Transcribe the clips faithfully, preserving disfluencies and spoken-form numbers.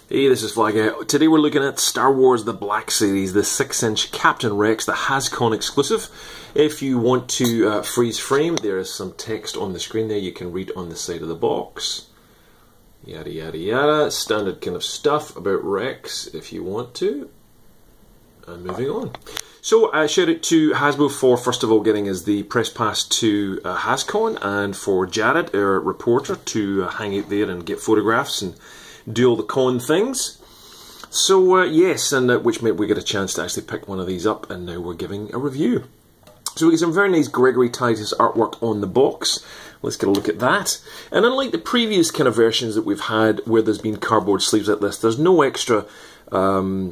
Hey, this is Flag. Today we're looking at Star Wars The Black Series, the six inch Captain Rex, the HasCon exclusive. If you want to uh, freeze frame, there is some text on the screen there you can read on the side of the box. Yada yada yada, standard kind of stuff about Rex if you want to. And moving on. So, uh, shout out to Hasbro for first of all getting us the press pass to uh, HasCon, and for Jared, our reporter, to uh, hang out there and get photographs and do all the con things. So uh, yes, and uh, which meant we get a chance to actually pick one of these up, and now we're giving a review. So we get some very nice Gregory Titus artwork on the box. Let's get a look at that. And unlike the previous kind of versions that we've had where there's been cardboard sleeves like this, there's no extra um,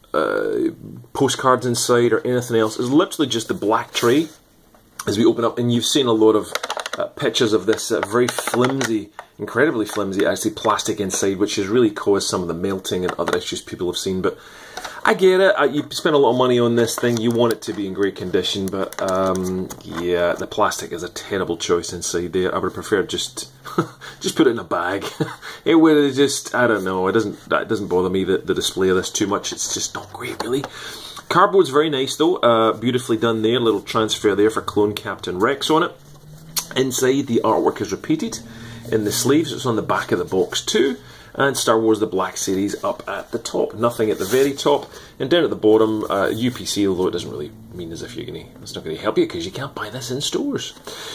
uh, postcards inside or anything else. It's literally just the black tray as we open up, and you've seen a lot of uh, pictures of this uh, very flimsy, incredibly flimsy actually plastic inside, which has really caused some of the melting and other issues people have seen. But I get it, uh, you spend a lot of money on this thing, you want it to be in great condition, but um, yeah, the plastic is a terrible choice inside there. I would prefer just just put it in a bag. It would just, I don't know, it doesn't it doesn't bother me, the, the display of this too much. It's just not great really. Cardboard's very nice though, uh, beautifully done there, little transfer there for Clone Captain Rex on it. Inside the artwork is repeated in the sleeves, it's on the back of the box too, and Star Wars The Black Series up at the top, nothing at the very top, and down at the bottom, uh, U P C, although it doesn't really mean as if you're going to, it's not going to help you because you can't buy this in stores.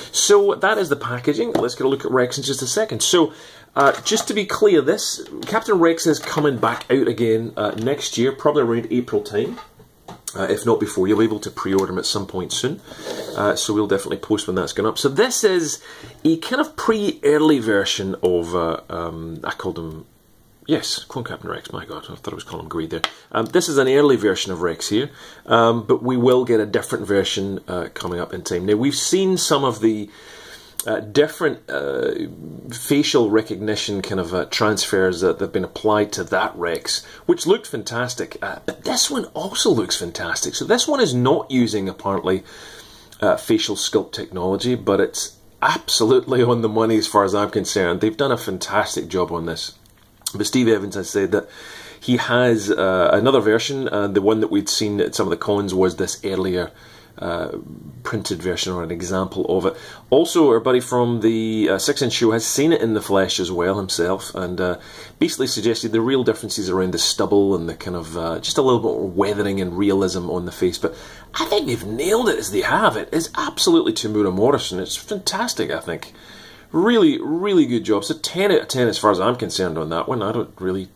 So that is the packaging. Let's get a look at Rex in just a second. So uh, just to be clear, this Captain Rex is coming back out again uh, next year, probably around April time. Uh, if not before, you'll be able to pre-order them at some point soon. Uh, so we'll definitely post when that's going up. So this is a kind of pre-early version of, uh, um, I called him, yes, Clone Captain Rex, my god, I thought I was calling him Greed there. Um, this is an early version of Rex here, um, but we will get a different version uh, coming up in time. Now, we've seen some of the Uh, different uh, facial recognition kind of uh, transfers that have been applied to that Rex, which looked fantastic. Uh, but this one also looks fantastic. So this one is not using, apparently, uh, facial sculpt technology, but it's absolutely on the money as far as I'm concerned. They've done a fantastic job on this. But Steve Evans has said that he has uh, another version, and the one that we'd seen at some of the cons was this earlier Uh, printed version or an example of it. Also, our buddy from the uh, six inch show has seen it in the flesh as well himself, and uh, basically suggested the real differences around the stubble and the kind of uh, just a little bit more weathering and realism on the face. But I think they've nailed it as they have. It is absolutely Temuera Morrison. It's fantastic, I think. Really, really good job. So ten out of ten as far as I'm concerned on that one. I don't really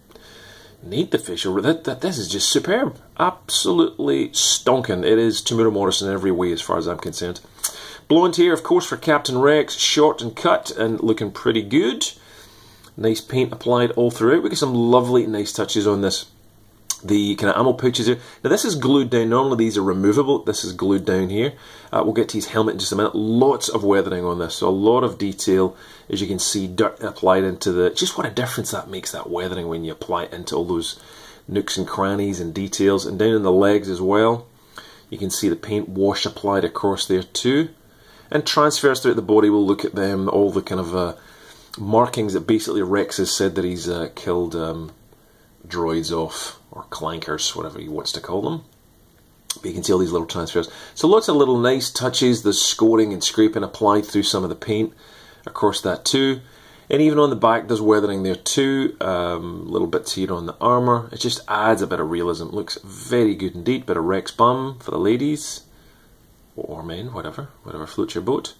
need the facial. That, that, this is just superb. Absolutely stonking. It is Temuera Morrison in every way as far as I'm concerned. Blonde hair, of course, for Captain Rex. Short and cut and looking pretty good. Nice paint applied all throughout. We get some lovely, nice touches on this. The kind of ammo pouches here. Now this is glued down. Normally these are removable. This is glued down here. Uh, we'll get to his helmet in just a minute. Lots of weathering on this. So a lot of detail. As you can see, dirt applied into the... Just what a difference that makes, that weathering, when you apply it into all those nooks and crannies and details. And down in the legs as well. You can see the paint wash applied across there too. And transfers throughout the body. We'll look at them. All the kind of uh, markings that basically Rex has said that he's uh, killed um, droids off. Or clankers, whatever he wants to call them. But you can see all these little transfers. So lots of little nice touches. There's scoring and scraping applied through some of the paint across that too. And even on the back there's weathering there too. Um, little bits here on the armour. It just adds a bit of realism. Looks very good indeed. Bit of Rex bum for the ladies. Or men, whatever. Whatever floats your boat.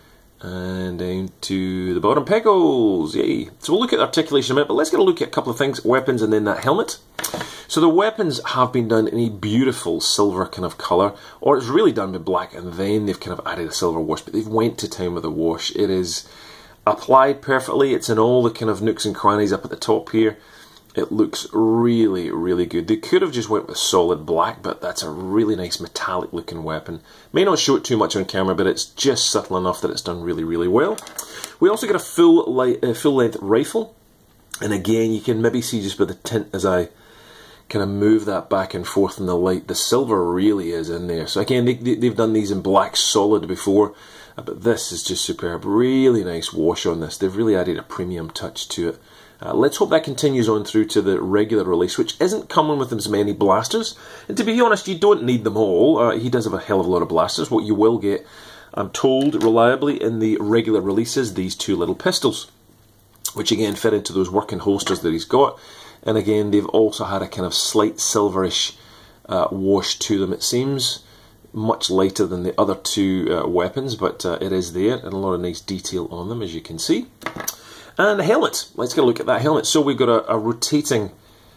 And down to the bottom pegos. Yay. So we'll look at articulation in a minute, but let's get a look at a couple of things. Weapons and then that helmet. So the weapons have been done in a beautiful silver kind of colour, or it's really done with black and then they've kind of added a silver wash, but they've went to town with a wash. It is applied perfectly. It's in all the kind of nooks and crannies up at the top here. It looks really, really good. They could have just went with solid black, but that's a really nice metallic looking weapon. May not show it too much on camera, but it's just subtle enough that it's done really, really well. We also get a full, light, uh, full length rifle, and again you can maybe see just by the tint as I kind of move that back and forth in the light, the silver really is in there. So again, they, they, they've done these in black solid before, uh, but this is just superb. Really nice wash on this. They've really added a premium touch to it. Uh, let's hope that continues on through to the regular release, which isn't coming with as many blasters. And to be honest, you don't need them all. Uh, he does have a hell of a lot of blasters. What you will get, I'm told reliably, in the regular releases, these two little pistols, which again fit into those working holsters that he's got. And again, they've also had a kind of slight silverish uh, wash to them, it seems. Much lighter than the other two uh, weapons, but uh, it is there, and a lot of nice detail on them, as you can see. And a helmet. Let's get a look at that helmet. So we've got a, a rotating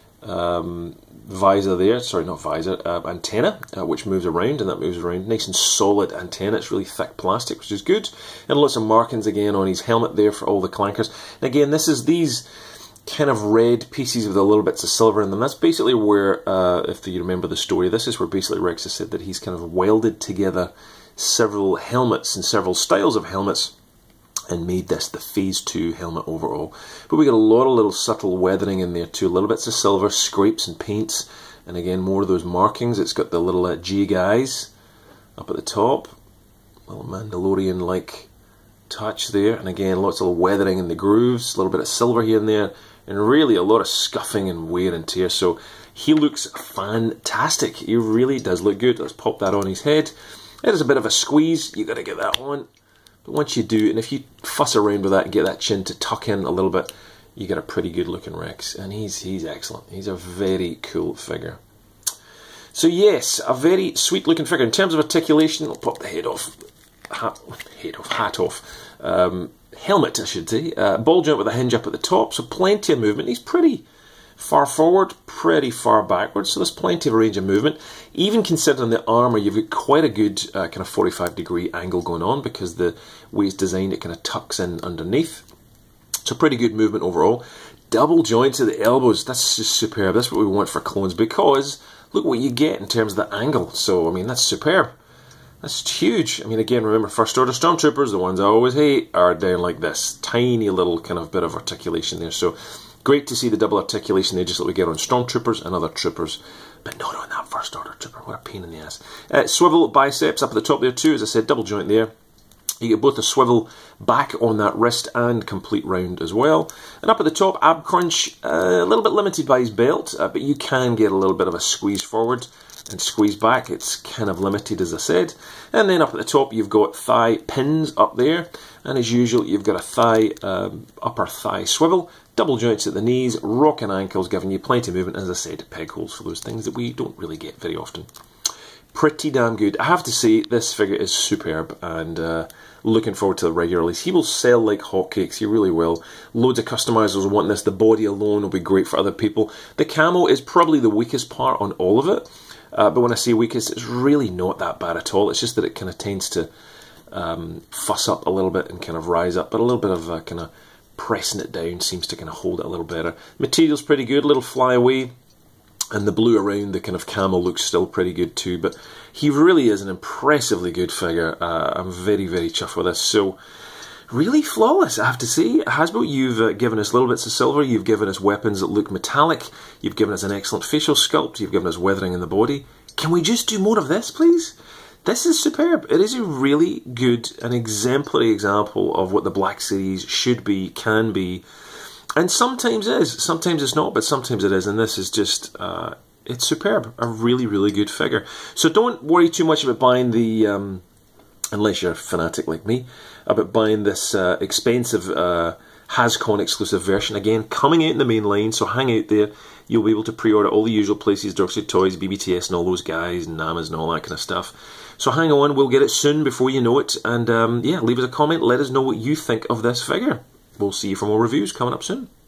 um, visor there. Sorry, not visor. Uh, antenna, uh, which moves around, and that moves around. Nice and solid antenna. It's really thick plastic, which is good. And lots of markings again on his helmet there for all the clankers. And again, this is these kind of red pieces with a little bits of silver in them. That's basically where, uh, if you remember the story, this is where basically Rex has said that he's kind of welded together several helmets and several styles of helmets and made this the Phase two helmet overall. But we got a lot of little subtle weathering in there too, little bits of silver, scrapes and paints, and again more of those markings. It's got the little uh, G guys up at the top, little Mandalorian-like touch there, and again lots of weathering in the grooves, a little bit of silver here and there, and really a lot of scuffing and wear and tear. So he looks fantastic. He really does look good. Let's pop that on his head. It is a bit of a squeeze. You got to get that on. But once you do, and if you fuss around with that and get that chin to tuck in a little bit, you get a pretty good looking Rex. And he's he's excellent. He's a very cool figure. So yes, a very sweet looking figure. In terms of articulation, I'll pop the head off. Hat, head off, hat off. Um, helmet, I should say. Uh, ball joint with a hinge up at the top, so plenty of movement. He's pretty far forward, pretty far backwards, so there's plenty of range of movement. Even considering the armour, you've got quite a good uh, kind of forty-five degree angle going on, because the way it's designed, it kind of tucks in underneath. So pretty good movement overall. Double joints at the elbows, that's just superb. That's what we want for clones, because look what you get in terms of the angle. So, I mean, that's superb. That's huge. I mean, again, remember, First Order Stormtroopers, the ones I always hate, are down like this. Tiny little kind of bit of articulation there. So, great to see the double articulation there, just like we get on Stormtroopers and other troopers, but not on that First Order trooper. What a pain in the ass. Uh, swivel biceps up at the top there too, as I said, double joint there. You get both a swivel back on that wrist and complete round as well. And up at the top, ab crunch, uh, a little bit limited by his belt, uh, but you can get a little bit of a squeeze forward and squeeze back. It's kind of limited, as I said. And then up at the top, you've got thigh pins up there. And as usual, you've got a thigh, um, upper thigh swivel, double joints at the knees, rocking ankles, giving you plenty of movement. As I said, peg holes for those things that we don't really get very often. Pretty damn good. I have to say, this figure is superb, and uh, looking forward to the regular release. He will sell like hotcakes, he really will. Loads of customizers want this. The body alone will be great for other people. The camo is probably the weakest part on all of it, uh, but when I say weakest, it's really not that bad at all. It's just that it kind of tends to um, fuss up a little bit and kind of rise up, but a little bit of uh, kind of pressing it down seems to kind of hold it a little better. Material's pretty good, a little flyaway. And the blue around the kind of camel looks still pretty good too. But he really is an impressively good figure. Uh, I'm very, very chuffed with this. So, really flawless, I have to say. Hasbro, you've uh, given us little bits of silver. You've given us weapons that look metallic. You've given us an excellent facial sculpt. You've given us weathering in the body. Can we just do more of this, please? This is superb. It is a really good, an exemplary example of what the Black Series should be, can be. And sometimes is, sometimes it's not, but sometimes it is, and this is just, uh, it's superb. A really, really good figure. So don't worry too much about buying the, um, unless you're a fanatic like me, about buying this uh, expensive uh, HasCon exclusive version. Again, coming out in the main line, so hang out there. You'll be able to pre-order all the usual places, Dorset Toys, B B T S and all those guys, and Namas and all that kind of stuff. So hang on, we'll get it soon before you know it, and um, yeah, leave us a comment, let us know what you think of this figure. We'll see you for more reviews coming up soon.